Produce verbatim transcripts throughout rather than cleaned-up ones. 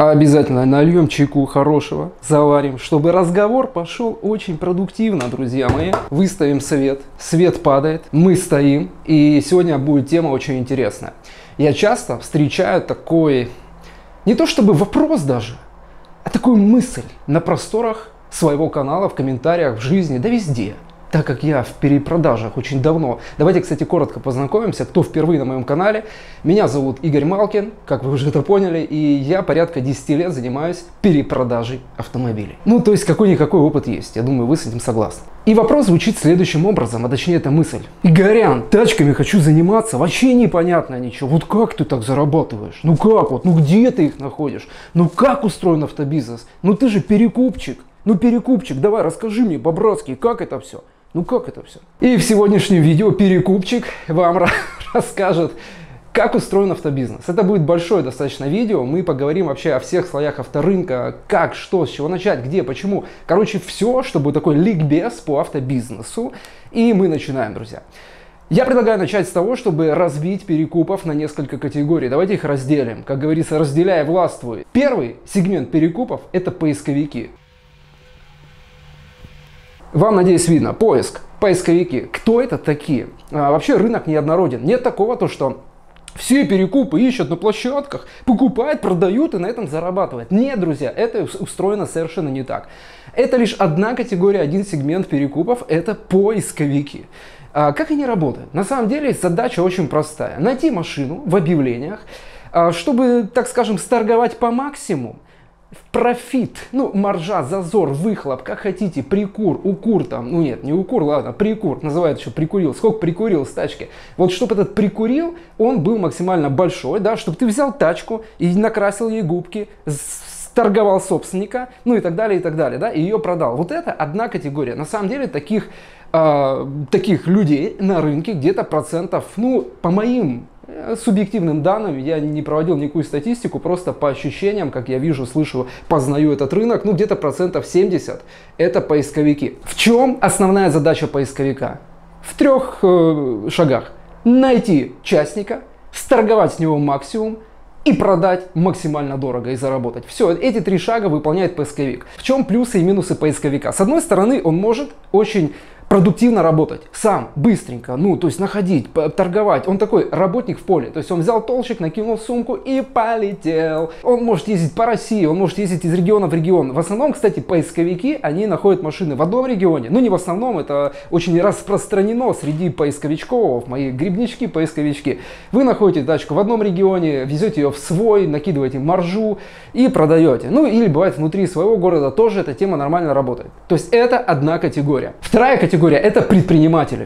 Обязательно нальем чайку хорошего, заварим, чтобы разговор пошел очень продуктивно, друзья мои. Выставим свет, свет падает, мы стоим, и сегодня будет тема очень интересная. Я часто встречаю такой, не то чтобы вопрос даже, а такую мысль на просторах своего канала, в комментариях, в жизни, да везде. Так как я в перепродажах очень давно. Давайте, кстати, коротко познакомимся, кто впервые на моем канале. Меня зовут Игорь Малкин, как вы уже это поняли, и я порядка десяти лет занимаюсь перепродажей автомобилей. Ну, то есть какой-никакой опыт есть, я думаю, вы с этим согласны. И вопрос звучит следующим образом, а точнее эта мысль. Игорян, тачками хочу заниматься, вообще непонятно ничего. Вот как ты так зарабатываешь? Ну как вот? Ну где ты их находишь? Ну как устроен автобизнес? Ну ты же перекупчик. Ну перекупчик, давай расскажи мне по-братски, как это все? Ну как это все? И в сегодняшнем видео перекупчик вам расскажет, как устроен автобизнес. Это будет большое достаточно видео. Мы поговорим вообще о всех слоях авторынка, как, что, с чего начать, где, почему. Короче, все, чтобы такой ликбез по автобизнесу. И мы начинаем, друзья. Я предлагаю начать с того, чтобы разбить перекупов на несколько категорий. Давайте их разделим. Как говорится, разделяя властвуй. Первый сегмент перекупов – это поисковики. Вам, надеюсь, видно. Поиск, поисковики. Кто это такие? А, вообще рынок неоднороден. Нет такого, то, что все перекупы ищут на площадках, покупают, продают и на этом зарабатывают. Нет, друзья, это устроено совершенно не так. Это лишь одна категория, один сегмент перекупов. Это поисковики. А, как они работают? На самом деле задача очень простая. Найти машину в объявлениях, а, чтобы, так скажем, сторговать по максимуму. В профит, ну, маржа, зазор, выхлоп, как хотите, прикур, укур там, ну нет, не укур, ладно, прикур, называют еще прикурил, сколько прикурил с тачки. Вот чтобы этот прикурил, он был максимально большой, да, чтобы ты взял тачку и накрасил ей губки, торговал собственника, ну и так далее, и так далее, да, и ее продал. Вот это одна категория. На самом деле таких, э, таких людей на рынке где-то процентов, ну, по моим субъективным данным, я не проводил никакую статистику, просто по ощущениям, как я вижу, слышу, познаю этот рынок, ну где-то процентов семьдесят это поисковики. В чем основная задача поисковика? В трех э, шагах. Найти частника, сторговать с него максимум и продать максимально дорого и заработать. Все, эти три шага выполняет поисковик. В чем плюсы и минусы поисковика? С одной стороны, он может очень продуктивно работать, сам, быстренько, ну, то есть находить, торговать. Он такой работник в поле, то есть он взял толщик, накинул в сумку и полетел. Он может ездить по России, он может ездить из региона в регион. В основном, кстати, поисковики, они находят машины в одном регионе. Ну, не в основном, это очень распространено среди поисковичков, мои грибнички, поисковички. Вы находите тачку в одном регионе, везете ее в свой, накидываете маржу и продаете. Ну, или бывает внутри своего города тоже эта тема нормально работает. То есть это одна категория. Вторая категория – это предприниматели.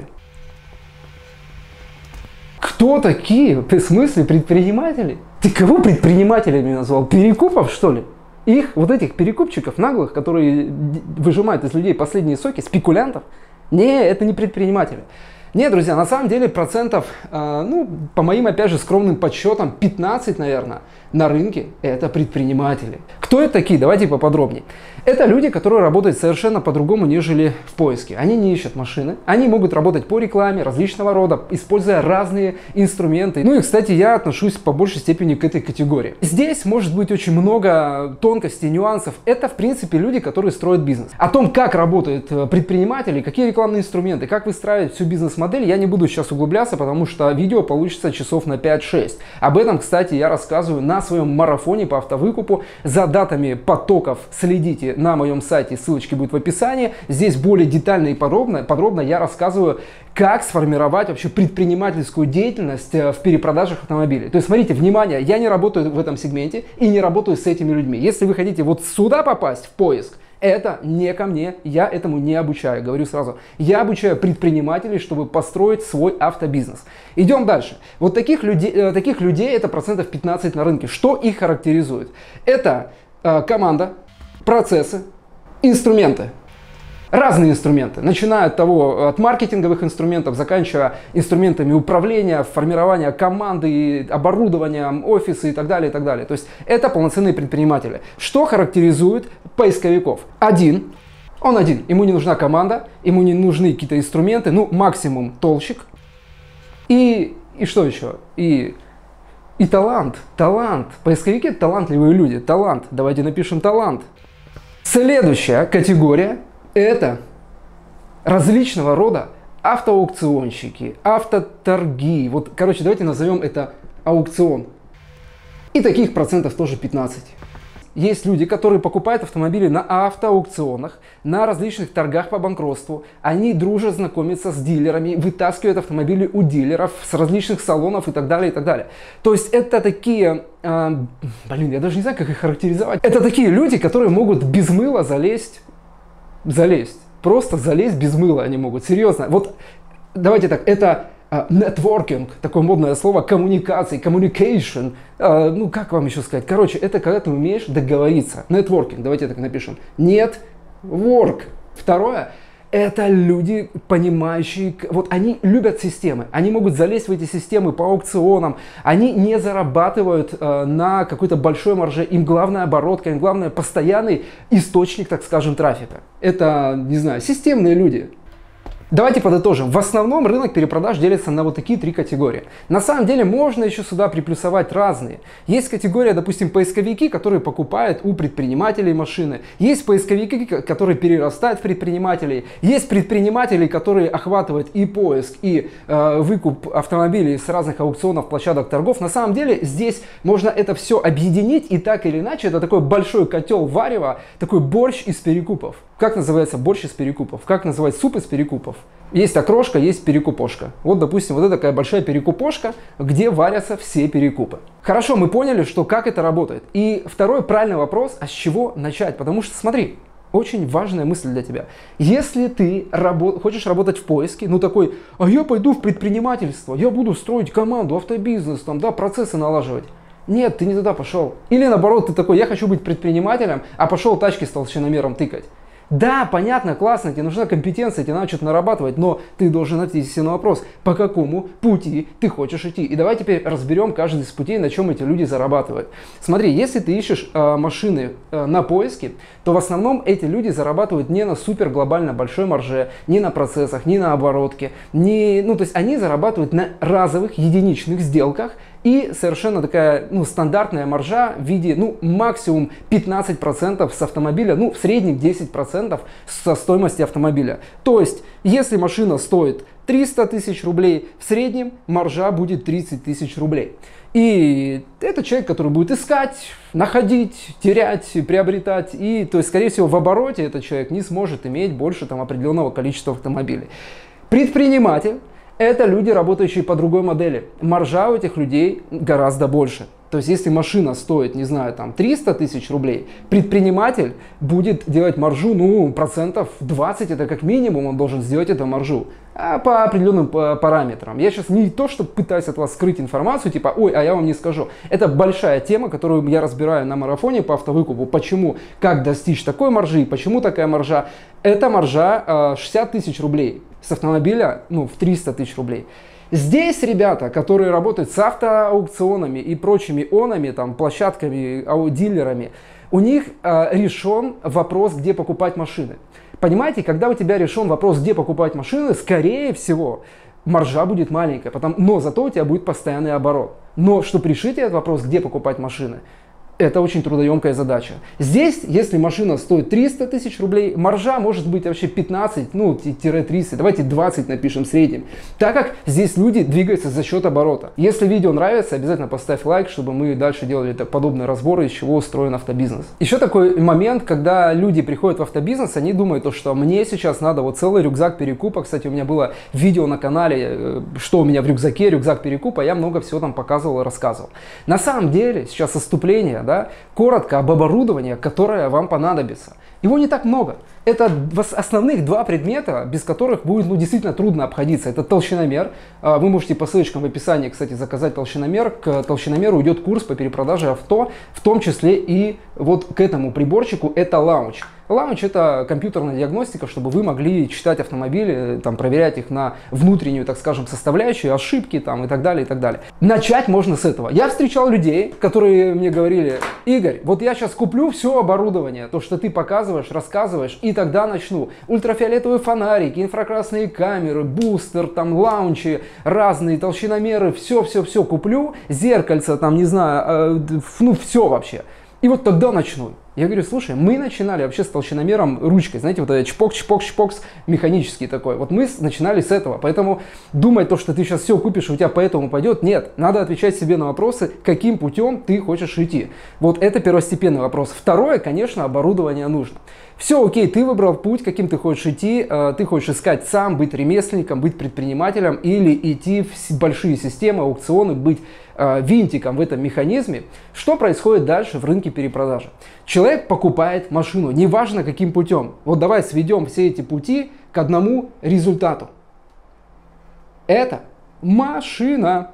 Кто такие? Ты в смысле предприниматели? Ты кого предпринимателями назвал? Перекупов, что ли? Их, вот этих перекупчиков наглых, которые выжимают из людей последние соки, спекулянтов? Не, это не предприниматели. Нет, друзья, на самом деле процентов, э, ну, по моим, опять же, скромным подсчетам, пятнадцать, наверное, на рынке это предприниматели. Кто это такие? Давайте поподробнее. Это люди, которые работают совершенно по-другому, нежели в поиске. Они не ищут машины, они могут работать по рекламе различного рода, используя разные инструменты. Ну и, кстати, я отношусь по большей степени к этой категории. Здесь может быть очень много тонкостей, нюансов. Это, в принципе, люди, которые строят бизнес. О том, как работают предприниматели, какие рекламные инструменты, как выстраивать всю бизнес-модель, я не буду сейчас углубляться, потому что видео получится часов на пять-шесть. Об этом, кстати, я рассказываю на своем марафоне по автовыкупу. За датами потоков следите на моем сайте, ссылочки будут в описании. Здесь более детально и подробно, подробно я рассказываю, как сформировать вообще предпринимательскую деятельность в перепродажах автомобилей. То есть, смотрите, внимание, я не работаю в этом сегменте и не работаю с этими людьми. Если вы хотите вот сюда попасть, в поиск, это не ко мне, я этому не обучаю, говорю сразу. Я обучаю предпринимателей, чтобы построить свой автобизнес. Идем дальше. Вот таких людей, таких людей это процентов пятнадцать на рынке. Что их характеризует? Это э, команда, процессы, инструменты. Разные инструменты, начиная от того, от маркетинговых инструментов, заканчивая инструментами управления, формирования команды, оборудования, офисы и так далее, и так далее. То есть это полноценные предприниматели. Что характеризует поисковиков? Один, он один, ему не нужна команда, ему не нужны какие-то инструменты, ну максимум толщик. И, и что еще? И И талант, талант. Поисковики — это талантливые люди. Талант. Давайте напишем талант. Следующая категория — это различного рода автоаукционщики, автоторги. Вот, короче, давайте назовем это аукцион. И таких процентов тоже пятнадцать. Есть люди, которые покупают автомобили на автоаукционах, на различных торгах по банкротству. Они дружно знакомятся с дилерами, вытаскивают автомобили у дилеров с различных салонов и так далее, и так далее. То есть это такие, э, блин, я даже не знаю, как их характеризовать. Это такие люди, которые могут без мыла залезть, залезть, просто залезть без мыла они могут, серьезно. Вот давайте так, это... Нетворкинг, такое модное слово, коммуникации, communication, uh, ну как вам еще сказать, короче, это когда ты умеешь договориться. Нетворкинг, давайте так напишем. Нет, work. Второе, это люди, понимающие, вот они любят системы, они могут залезть в эти системы по аукционам, они не зарабатывают uh, на какой-то большой марже, им главная оборотка, им главное постоянный источник, так скажем, трафика. Это, не знаю, системные люди. Давайте подытожим. В основном рынок перепродаж делится на вот такие три категории. На самом деле можно еще сюда приплюсовать разные. Есть категория, допустим, поисковики, которые покупают у предпринимателей машины. Есть поисковики, которые перерастают в предпринимателей. Есть предприниматели, которые охватывают и поиск, и э, выкуп автомобилей с разных аукционов, площадок торгов. На самом деле здесь можно это все объединить, и так или иначе это такой большой котел варева, такой борщ из перекупов. Как называется борщ из перекупов? Как называется суп из перекупов? Есть окрошка, есть перекупошка. Вот, допустим, вот это такая большая перекупошка, где варятся все перекупы. Хорошо, мы поняли, что как это работает. И второй правильный вопрос, а с чего начать? Потому что, смотри, очень важная мысль для тебя. Если ты рабо- хочешь работать в поиске, ну такой, а я пойду в предпринимательство, я буду строить команду, автобизнес, там, да, процессы налаживать. Нет, ты не туда пошел. Или наоборот, ты такой, я хочу быть предпринимателем, а пошел тачки с толщиномером тыкать. Да, понятно, классно, тебе нужна компетенция, тебе надо что-то нарабатывать, но ты должен ответить на вопрос, по какому пути ты хочешь идти. И давай теперь разберем каждый из путей, на чем эти люди зарабатывают. Смотри, если ты ищешь э, машины э, на поиске, то в основном эти люди зарабатывают не на супер глобально большой марже, не на процессах, не на оборотке, не, ну то есть они зарабатывают на разовых единичных сделках. И совершенно такая, ну, стандартная маржа в виде, ну, максимум пятнадцать процентов с автомобиля, ну, в среднем десять процентов со стоимости автомобиля. То есть, если машина стоит триста тысяч рублей, в среднем маржа будет тридцать тысяч рублей. И это человек, который будет искать, находить, терять, приобретать. И, то есть, скорее всего, в обороте этот человек не сможет иметь больше там определенного количества автомобилей. Предприниматель. Это люди, работающие по другой модели. Маржа у этих людей гораздо больше. То есть, если машина стоит, не знаю, там триста тысяч рублей, предприниматель будет делать маржу, ну, процентов двадцать, это как минимум он должен сделать эту маржу. А по определенным параметрам. Я сейчас не то, что пытаюсь от вас скрыть информацию, типа, ой, а я вам не скажу. Это большая тема, которую я разбираю на марафоне по автовыкупу. Почему, как достичь такой маржи, почему такая маржа. Это маржа шестьдесят тысяч рублей. С автомобиля, ну, в триста тысяч рублей. Здесь ребята, которые работают с автоаукционами и прочими онами, там, площадками, дилерами, у них э, решен вопрос, где покупать машины. Понимаете, когда у тебя решен вопрос, где покупать машины, скорее всего, маржа будет маленькая, потому, но зато у тебя будет постоянный оборот. Но чтобы решить этот вопрос, где покупать машины, это очень трудоемкая задача. Здесь, если машина стоит триста тысяч рублей, маржа может быть вообще пятнадцать, ну, тридцать, давайте двадцать напишем в среднем. Так как здесь люди двигаются за счет оборота. Если видео нравится, обязательно поставь лайк, чтобы мы дальше делали подобные разборы, из чего устроен автобизнес. Еще такой момент, когда люди приходят в автобизнес, они думают, что мне сейчас надо вот целый рюкзак перекупа. Кстати, у меня было видео на канале, что у меня в рюкзаке, рюкзак перекупа, я много всего там показывал и рассказывал. На самом деле, сейчас отступление, да, коротко об оборудовании, которое вам понадобится. Его не так много. Это основных два предмета, без которых будет, ну, действительно трудно обходиться. Это толщиномер. Вы можете по ссылочкам в описании, кстати, заказать толщиномер. К толщиномеру идет курс по перепродаже авто, в том числе и вот к этому приборчику это лаунч. Лаунч — это компьютерная диагностика, чтобы вы могли читать автомобили, там, проверять их на внутреннюю, так скажем, составляющую, ошибки там, и так далее, и так далее. Начать можно с этого. Я встречал людей, которые мне говорили: Игорь, вот я сейчас куплю все оборудование, то, что ты показываешь, рассказываешь, и тогда начну. Ультрафиолетовые фонарики, инфракрасные камеры, бустер, там, лаунчи, разные толщиномеры, все-все-все куплю, зеркальца, там, не знаю, э, ну, все вообще. И вот тогда начну. Я говорю: слушай, мы начинали вообще с толщиномером ручкой, знаете, вот это чпок, чпок, чпок, механический такой. Вот мы начинали с этого, поэтому думать то, что ты сейчас все купишь, у тебя поэтому пойдет, нет. Надо отвечать себе на вопросы, каким путем ты хочешь идти. Вот это первостепенный вопрос. Второе, конечно, оборудование нужно. Все, окей, ты выбрал путь, каким ты хочешь идти, ты хочешь искать сам, быть ремесленником, быть предпринимателем или идти в большие системы, аукционы, быть винтиком в этом механизме. Что происходит дальше в рынке перепродажи? Человек покупает машину, неважно каким путем. Вот давай сведем все эти пути к одному результату. Это машина.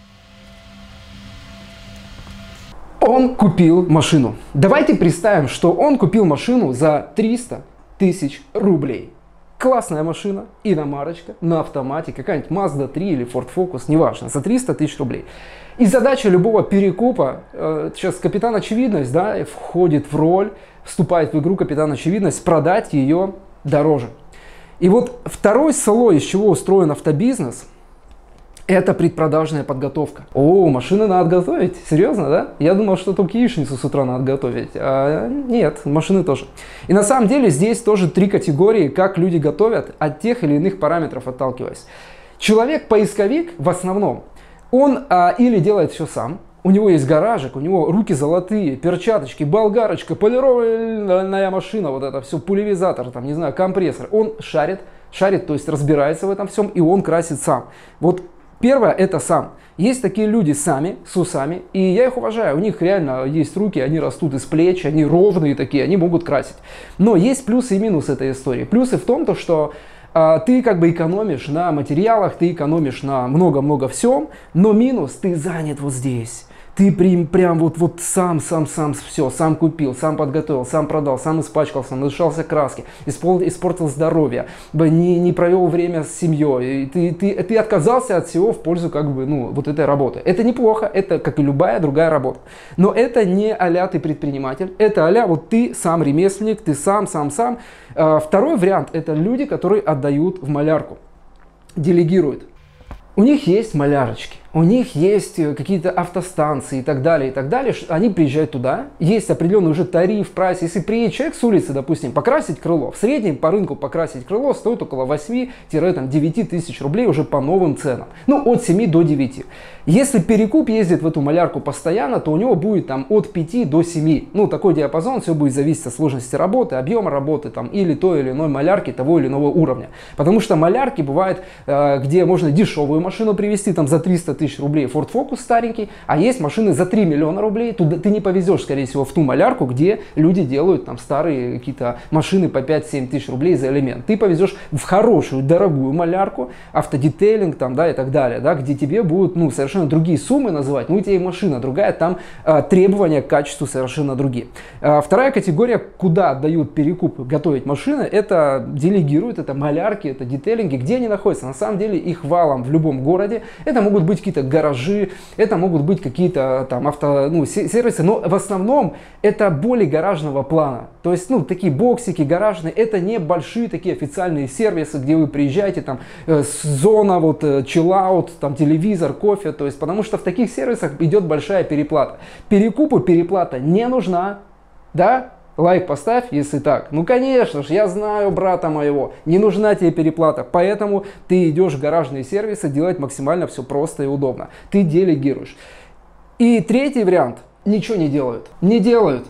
Он купил машину. Давайте представим, что он купил машину за триста тысяч рублей. Классная машина, иномарочка, на автомате, какая-нибудь Мазда три или Ford Focus, неважно, за триста тысяч рублей. И задача любого перекупа, э, сейчас Капитан Очевидность, да, входит в роль, вступает в игру Капитан Очевидность, продать ее дороже. И вот второй слой, из чего устроен автобизнес, это предпродажная подготовка. О, машины надо готовить? Серьезно, да? Я думал, что только яичницу с утра надо готовить. А нет, машины тоже. И на самом деле здесь тоже три категории, как люди готовят, от тех или иных параметров отталкиваясь. Человек-поисковик в основном, он а, или делает все сам, у него есть гаражик, у него руки золотые, перчаточки, болгарочка, полированная машина, вот это все, пульверизатор, там, не знаю, компрессор. Он шарит, шарит, то есть разбирается в этом всем, и он красит сам. Вот первое — это сам. Есть такие люди сами, с усами, и я их уважаю. У них реально есть руки, они растут из плеч, они ровные такие, они могут красить. Но есть плюсы и минусы этой истории. Плюсы в том, то, что а, ты как бы экономишь на материалах, ты экономишь на много-много всем, но минус — ты занят вот здесь. Ты прям, прям вот, вот сам, сам, сам все, сам купил, сам подготовил, сам продал, сам испачкался, надышался краски, испортил, испортил здоровье, не, не провел время с семьей. Ты, ты, ты отказался от всего в пользу как бы, ну, вот этой работы. Это неплохо, это как и любая другая работа. Но это не а-ля ты предприниматель, это а-ля вот ты сам ремесленник, ты сам, сам, сам. Второй вариант — это люди, которые отдают в малярку, делегируют. У них есть малярочки, у них есть какие-то автостанции и так далее, и так далее. Они приезжают туда, есть определенный уже тариф, прайс. Если приедет человек с улицы, допустим, покрасить крыло, в среднем по рынку покрасить крыло стоит около восьми-девяти тысяч рублей уже по новым ценам. Ну, от семи до девяти. Если перекуп ездит в эту малярку постоянно, то у него будет там от пяти до семи. Ну, такой диапазон, все будет зависеть от сложности работы, объема работы там, или той или иной малярки того или иного уровня. Потому что малярки бывают, где можно дешевую машину привезти там за триста тысяч рублей, Ford Focus старенький, а есть машины за три миллиона рублей. Туда ты не повезешь, скорее всего, в ту малярку, где люди делают там старые какие-то машины по пять-семь тысяч рублей за элемент. Ты повезешь в хорошую, дорогую малярку, автодетейлинг там, да, и так далее, да, где тебе будут, ну, совершенно другие суммы называть, ну, у тебя и машина другая, там а, требования к качеству совершенно другие. А, вторая категория, куда отдают перекуп готовить машины, это делегируют, это малярки, это детейлинги. Где они находятся? На самом деле их валом в любом городе. Это могут быть какие-то гаражи, это могут быть какие-то там авто, ну, сервисы, но в основном это более гаражного плана. То есть, ну, такие боксики гаражные, это не большие такие официальные сервисы, где вы приезжаете, там, э, зона, вот, э, chill-out, там, телевизор, кофе, то есть, потому что в таких сервисах идет большая переплата. Перекупу переплата не нужна, да? Лайк поставь, если так. Ну, конечно же, я знаю брата моего, не нужна тебе переплата, поэтому ты идешь в гаражные сервисы делать максимально все просто и удобно. Ты делегируешь. И третий вариант. Ничего не делают. Не делают.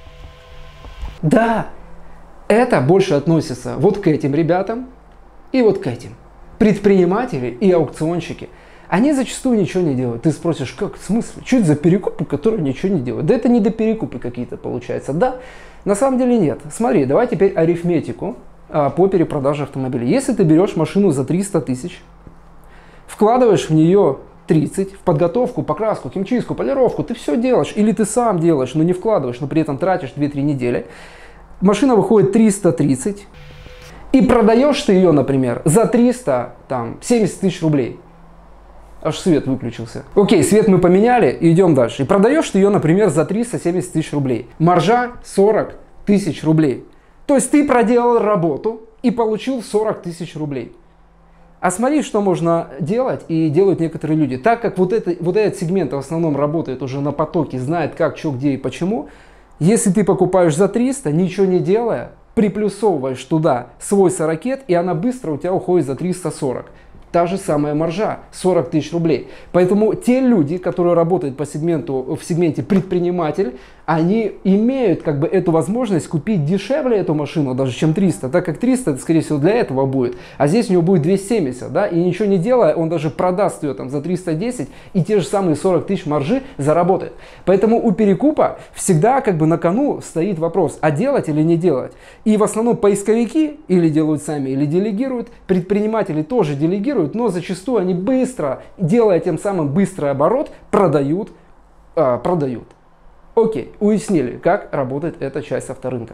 Да, это больше относится вот к этим ребятам и вот к этим. Предприниматели и аукционщики. Они зачастую ничего не делают. Ты спросишь, как, в смысле? Что это за перекупы, которые ничего не делают? Да это не до перекупы какие-то получается. Да, на самом деле нет. Смотри, давай теперь арифметику а, по перепродаже автомобилей. Если ты берешь машину за триста тысяч, вкладываешь в нее тридцать, в подготовку, покраску, химчистку, полировку, ты все делаешь. Или ты сам делаешь, но не вкладываешь, но при этом тратишь две-три недели. машина выходит триста тридцать, и продаешь ты ее, например, за триста семьдесят тысяч рублей. Аж свет выключился. Окей, свет мы поменяли, и идем дальше. И продаешь ты ее, например, за триста семьдесят тысяч рублей. Маржа сорок тысяч рублей. То есть ты проделал работу и получил сорок тысяч рублей. А смотри, что можно делать, и делают некоторые люди. Так как вот, это, вот этот сегмент в основном работает уже на потоке, знает как, что, где и почему, если ты покупаешь за триста, ничего не делая, приплюсовываешь туда свой сорокет, и она быстро у тебя уходит за триста сорок. Та же самая маржа, сорок тысяч рублей. Поэтому те люди, которые работают по сегменту, в сегменте предприниматель, они имеют как бы эту возможность купить дешевле эту машину, даже чем триста, так как триста, это, скорее всего, для этого будет, а здесь у него будет двести семьдесят, да, и ничего не делая, он даже продаст ее там за триста десять и те же самые сорок тысяч маржи заработает. Поэтому у перекупа всегда как бы на кону стоит вопрос, а делать или не делать. И в основном поисковики или делают сами, или делегируют, предприниматели тоже делегируют, но зачастую они быстро, делая тем самым быстрый оборот, продают, а, продают. Окей, уяснили, как работает эта часть авторынка.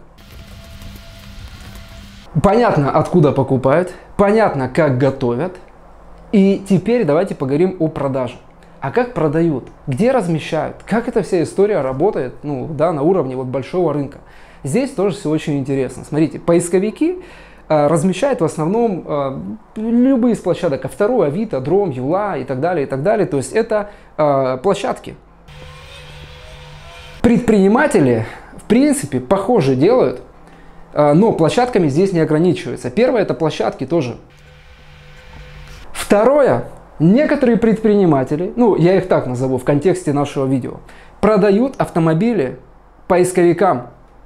Понятно, откуда покупают, понятно, как готовят. И теперь давайте поговорим о продаже. А как продают? Где размещают? Как эта вся история работает, ну, да, на уровне вот большого рынка? Здесь тоже все очень интересно. Смотрите, поисковики э, размещают в основном э, любые из площадок. Автору, Авито, Дром, Юла и так далее, и так далее. То есть это э, площадки. Предприниматели, в принципе, похоже делают, но площадками здесь не ограничиваются. Первое — это площадки тоже. Второе, некоторые предприниматели, ну я их так назову в контексте нашего видео, продают автомобили поисковикам.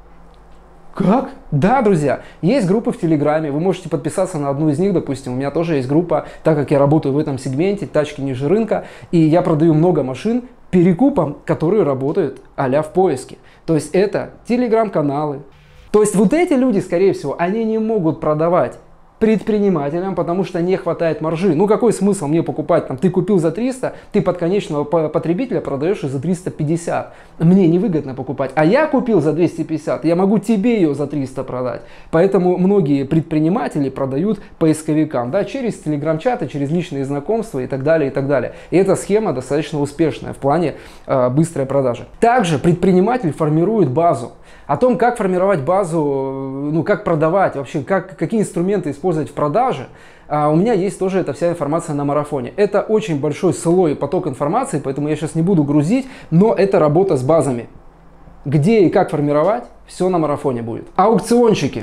Как? Да, друзья, есть группы в Телеграме, вы можете подписаться на одну из них, допустим, у меня тоже есть группа, так как я работаю в этом сегменте, тачки ниже рынка, и я продаю много машин перекупом, которые работают а-ля в поиске. То есть это телеграм-каналы. То есть вот эти люди, скорее всего, они не могут продавать предпринимателям, потому что не хватает маржи. Ну какой смысл мне покупать? Там, ты купил за триста, ты под конечного потребителя продаешь за триста пятьдесят. Мне невыгодно покупать. А я купил за двести пятьдесят, я могу тебе ее за триста продать. Поэтому многие предприниматели продают поисковикам, да, через телеграм-чаты, через личные знакомства и так далее, и так далее. И эта схема достаточно успешная в плане э, быстрой продажи. Также предприниматель формирует базу. О том, как формировать базу, ну, как продавать, вообще, как, какие инструменты использовать в продаже, а у меня есть тоже эта вся информация на марафоне. Это очень большой слой, поток информации, поэтому я сейчас не буду грузить, но это работа с базами. Где и как формировать, все на марафоне будет. Аукционщики.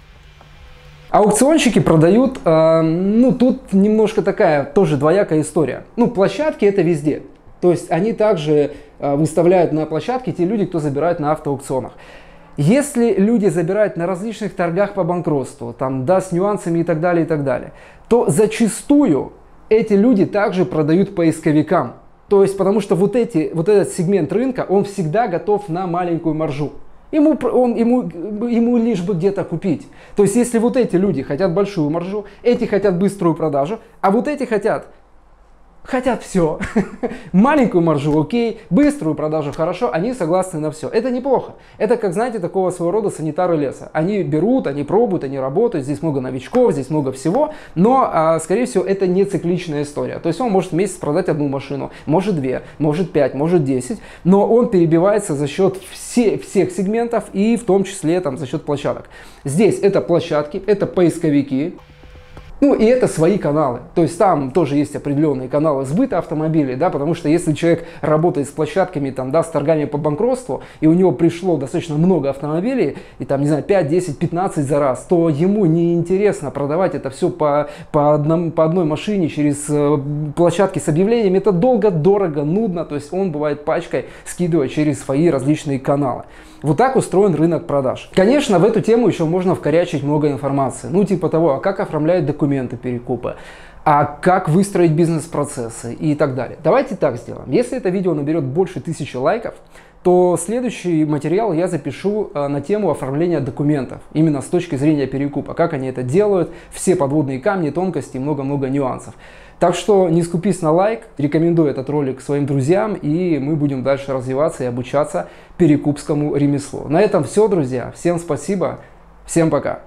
Аукционщики продают, э, ну, тут немножко такая тоже двоякая история. Ну, площадки это везде. То есть они также э, выставляют на площадке те люди, кто забирает на автоаукционах. Если люди забирают на различных торгах по банкротству, там, да, с нюансами и так далее, и так далее, то зачастую эти люди также продают поисковикам. То есть, потому что вот, эти, вот этот сегмент рынка, он всегда готов на маленькую маржу. Ему, он, ему, ему лишь бы где-то купить. То есть, если вот эти люди хотят большую маржу, эти хотят быструю продажу, а вот эти хотят... Хотят все. Маленькую маржу окей, быструю продажу хорошо, они согласны на все. Это неплохо. Это, как знаете, такого своего рода санитары леса. Они берут, они пробуют, они работают, здесь много новичков, здесь много всего, но, а, скорее всего, это не цикличная история. То есть он может в месяц продать одну машину, может две, может пять, может десять, но он перебивается за счет все, всех сегментов и в том числе там, за счет площадок. Здесь это площадки, это поисковики. Ну и это свои каналы, то есть там тоже есть определенные каналы сбыта автомобилей, да, потому что если человек работает с площадками, там, да, с торгами по банкротству, и у него пришло достаточно много автомобилей, и там, не знаю, пять, десять, пятнадцать за раз, то ему неинтересно продавать это все по, по, одном, по одной машине через э, площадки с объявлениями, это долго, дорого, нудно, то есть он бывает пачкой скидывает через свои различные каналы. Вот так устроен рынок продаж. Конечно, в эту тему еще можно вкорячить много информации. Ну, типа того, а как оформляют документы перекупа, а как выстроить бизнес-процессы и так далее. Давайте так сделаем. Если это видео наберет больше тысячи лайков, то следующий материал я запишу на тему оформления документов, именно с точки зрения перекупа, как они это делают, все подводные камни, тонкости и много-много нюансов. Так что не скупись на лайк, рекомендую этот ролик своим друзьям, и мы будем дальше развиваться и обучаться перекупскому ремеслу. На этом все, друзья. Всем спасибо, всем пока.